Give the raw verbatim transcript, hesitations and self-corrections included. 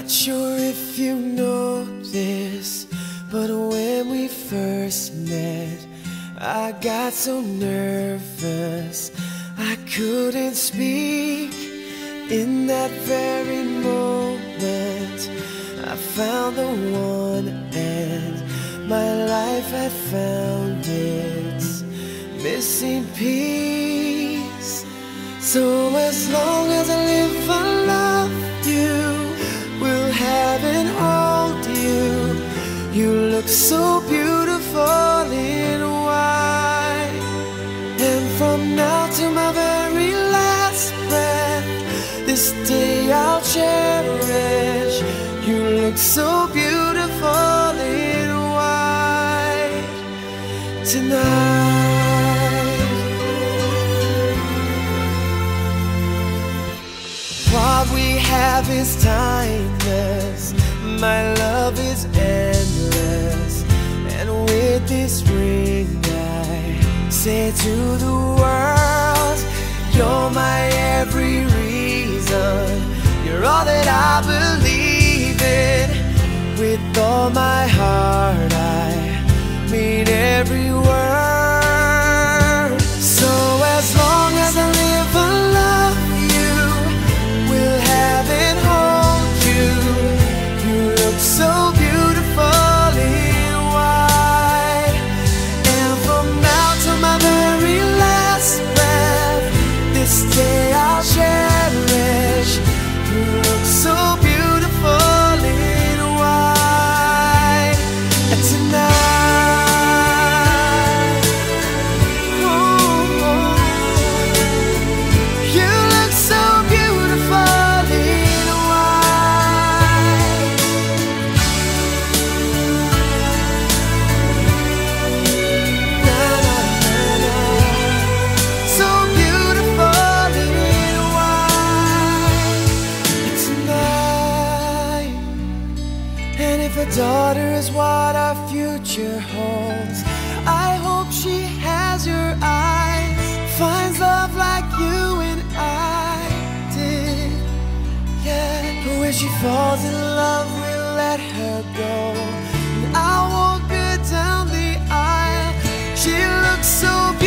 Not sure if you know this, but when we first met, I got so nervous I couldn't speak. In that very moment, I found the one, and my life had found its missing piece. So as long as I live, I love you, will have and hold you. You look so beautiful in white, and from now to my very last breath, this day I'll cherish. You look so beautiful in white tonight. What we have is timeless, my love is endless, and with this ring I say to the world, you're my every reason, you're all that I believe in. With all my heart I mean every word. So as long as I live, I love you, will have and hold you. You look so beautiful in white, and from now to my very last breath, this day I'll cherish. You look so beautiful in white tonight. Oh, oh. You look so beautiful in white. Na, na, na, na. So beautiful in white tonight. And if a daughter is what our future holds, I hope she has your eyes, finds love like you and I did. Yeah, but when she falls in love, we'll let her go, and I'll walk her down the aisle. She looks so